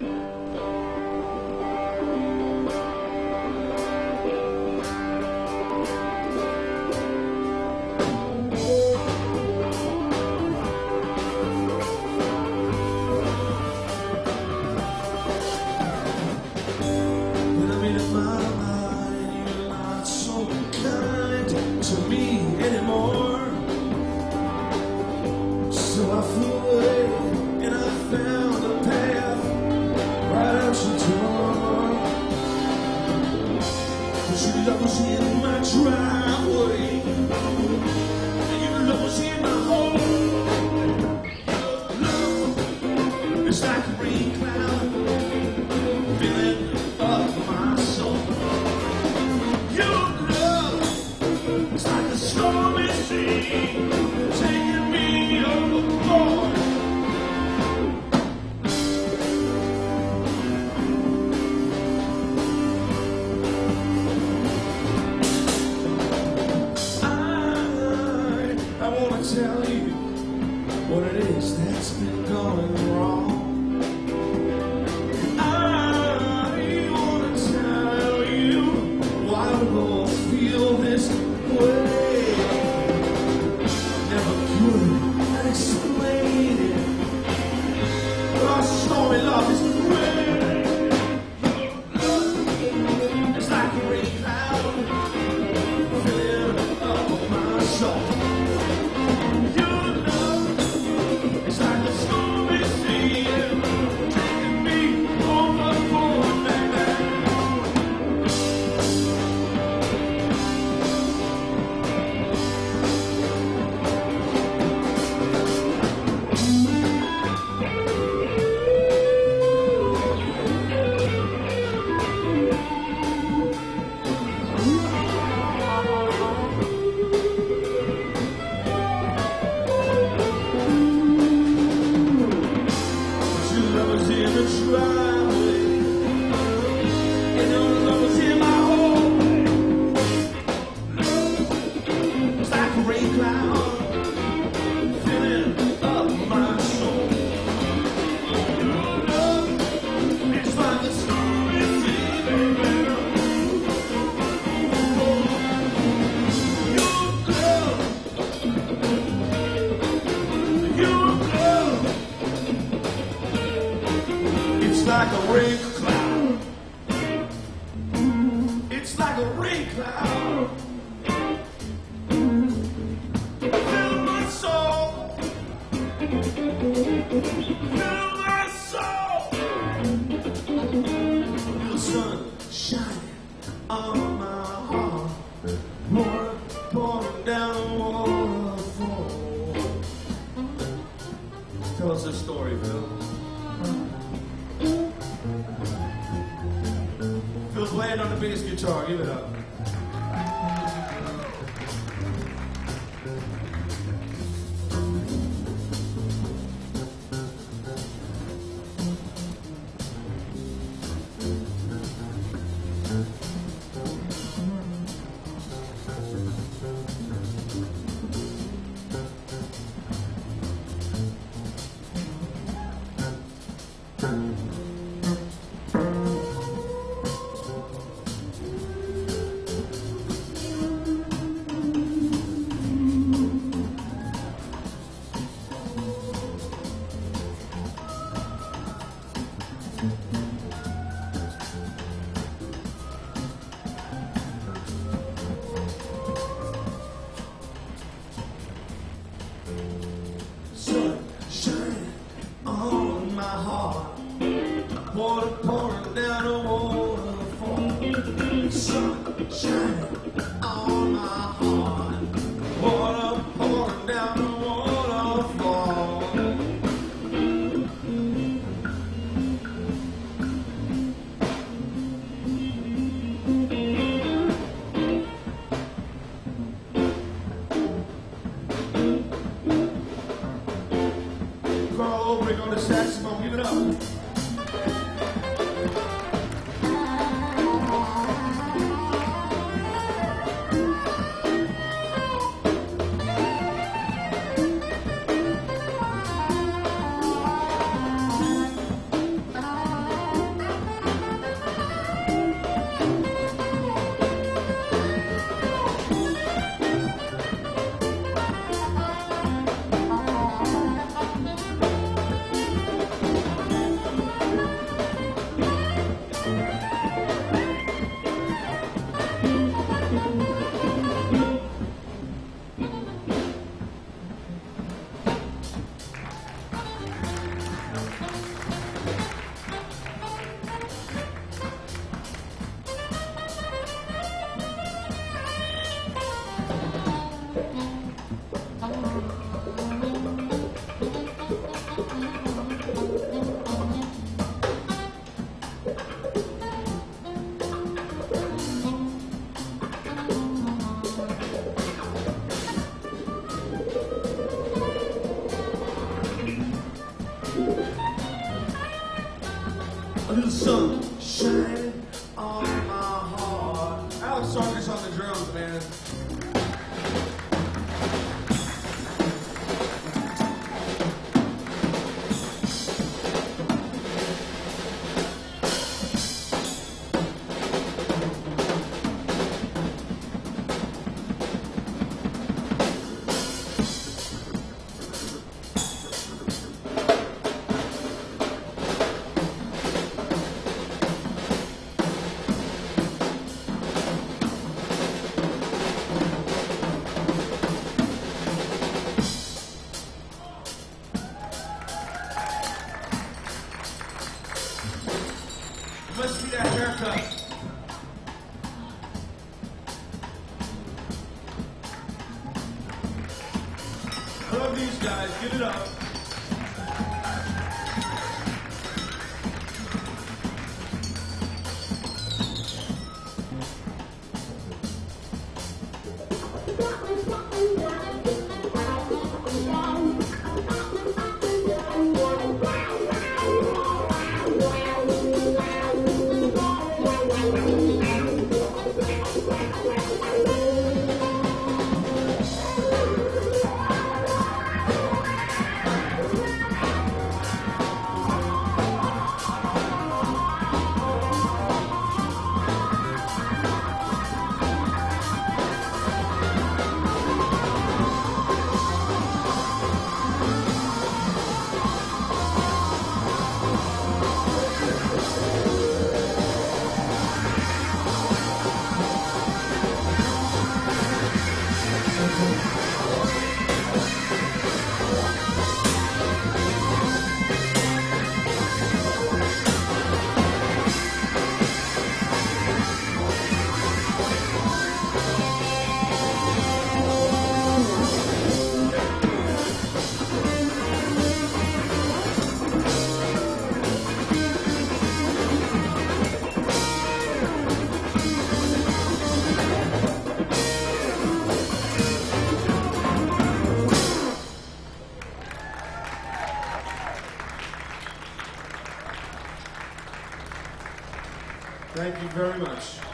It's like a rain cloud filling up my soul. Your love is like a stormy sea taking me overboard. I want to tell you what it is that's been going wrong. It's like a rain cloud. It's like a rain cloud. Fill my soul. Fill my soul. The sun shining on my heart. Water pouring down a waterfall. Tell us a story, Phil. Phil's playing on the bass guitar. Give it up. Water pouring down a waterfall. Sun shining on my heart. Water pouring down a waterfall. under the sun shining on my heart. Alex Sarkis on the drums, man. Must be that haircut. I love these guys. Give it up. Thank you very much.